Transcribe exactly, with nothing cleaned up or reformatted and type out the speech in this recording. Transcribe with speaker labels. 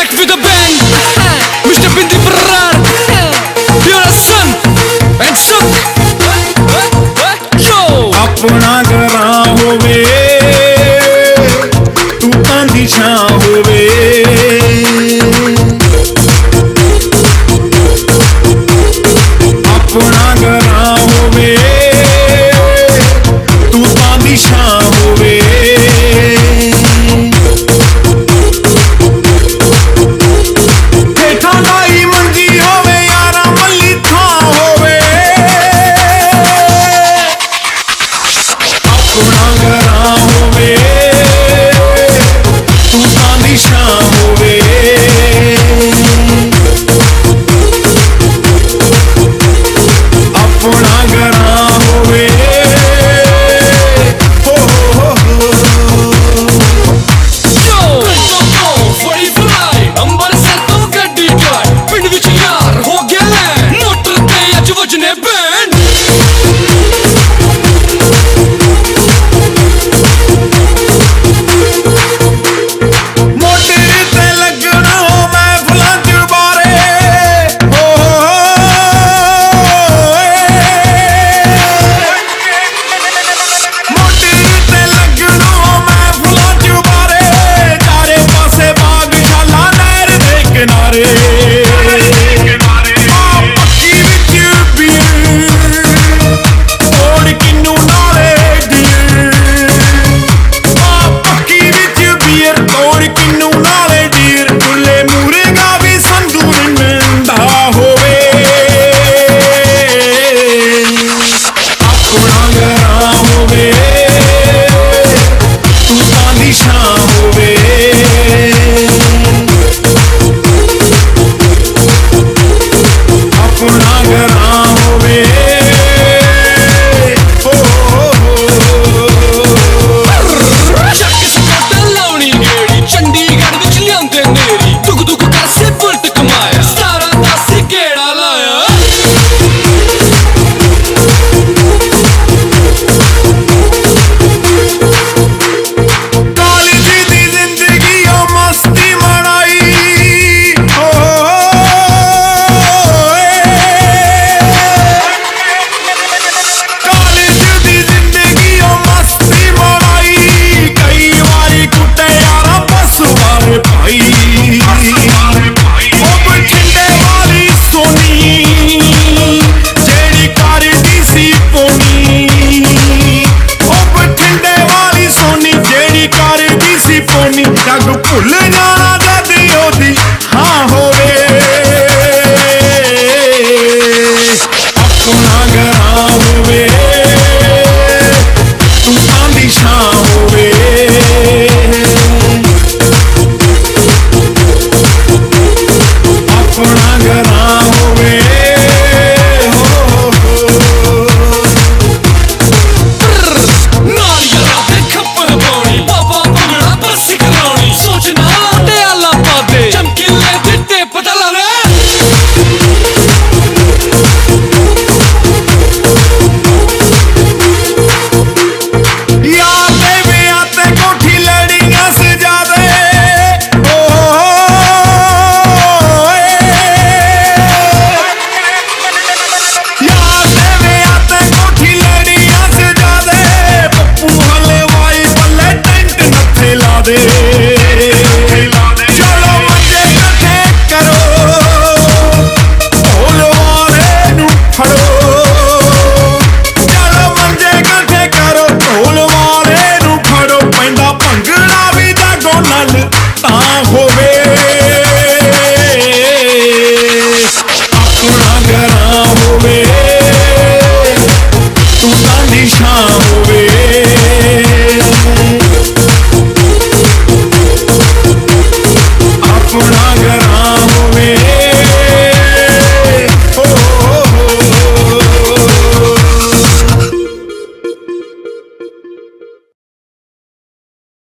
Speaker 1: back with a bang. Mister Bindi Farrar, you're a son and suck. Yo,
Speaker 2: अपना गरां होवे तू तां दी छां होवे अपना गरां होवे तू तां दी छां होवे हेठां लाई मंजी होवे यारा मल्ली थां होवे अपना गरां होवे तू तां दी छां होवे अपना गरां होवे हो हो हो
Speaker 1: yo, forty-five अंबर से तो गड्डी कर पिंड विच यार हो गया लैंड मोटर ते अज वजने बैंड
Speaker 2: मोटे ते लगना महफिलां च बारे हो मोटे ते लगना महफिलां च बारे चारे पासे बागशाला नहर दे किनारे आ पक्की विच बीर ओड़ किन्नू नाले डीर आ पक्की विच बीर तोड़ किन्नू नाले डीर चुल्ले मूरेगा भी संदूर नंदा होवे अपना गरां होवे तू तां दी छां होवे अपना गरां होवे हो हो हो
Speaker 1: ਚੱਕ ਸਕੱਟ ਲਾਉਣੀ ਗੇੜੀ ਚੰਡੀਗੜ੍ਹ ਵਿੱਚ ਲਿਆਉਂਦੇ ਨੇਰੀ ਦੁੱਖ ਦੁੱਖ ਕਰ ਸੇ ਬੁਲਟ ਕਮਾਇਆ ਸਤਾਰਾਂ ਦਾ ਸੀ ਗੇੜਾ ਲਾਇਆ
Speaker 2: ਕਾਲਜ ਦੀ ਜ਼ਿੰਦਗੀ ਉਹ ਮਸਤੀ ਮਨਾਈ ਹੋ ਕਾਲਜ ਦੀ ਜ਼ਿੰਦਗੀ ਉਹ ਮਸਤੀ ਮਨਾਈ ਕਈ ਵਾਰੀ ਕੁੱਟੇ ਯਾਰਾ ਬਸ ਵਾਰੇ ਭਾਈ ਉਹ ਬਠਿੰਡੇ ਵਾਲੀ ਸੋਨੀ ਜਿਹੜੀ ਕਰਦੀ ਸੀ ਪੋਣੀ ਉਹ ਬਠਿੰਡੇ ਵਾਲੀ ਸੋਨੀ ਜਿਹੜੀ ਕਰਦੀ ਸੀ ਪੋਣੀ ਜੱਗ ਭੁੱਲ ਜਾਣਾ ਜਦ ਉਹਦੀ ਹਾਂ ਹੋਵੇ ਆਪਣਾ ਗਰਾਂ ਹੋਵੇ ਤੂੰ ਤਾਂ ਦੀ ਛਾਂ ਹੋਵੇ अपना गरां होवे हो हो हो
Speaker 1: ਨਾਲ ਯਾਰਾਂ ਦੇ ਖੱਪਰ ਪਾਉਣੀ ਬਾਬਾ ਭੰਗੜਾ ਬਰਸੀ ਕਰਾਉਣੀ ਸੋਚਣਾ ਟਿਆਲਾ ਪਾਦੇ ਚਮਕੀਲੇ ਦਿੱਤੇ ਪਤਾ ਲਾਵੇ
Speaker 2: यार दे विआह ते कोठी लड़ियां सजा दे ओ यार दे विआह ते कोठी लड़ियां सजा दे पप्पू हलवाई पल्ले टेंट नथे ला दे चलो मजे इकट्ठे करो ढोल वाले नू फड़ो चलो मंजे इकट्ठे करो ढोल वाले नू फड़ो पैंदा भंगड़ा भी जागो नल तां होवे अपना गरां होवे तू तां दी छां होवे अपना गरां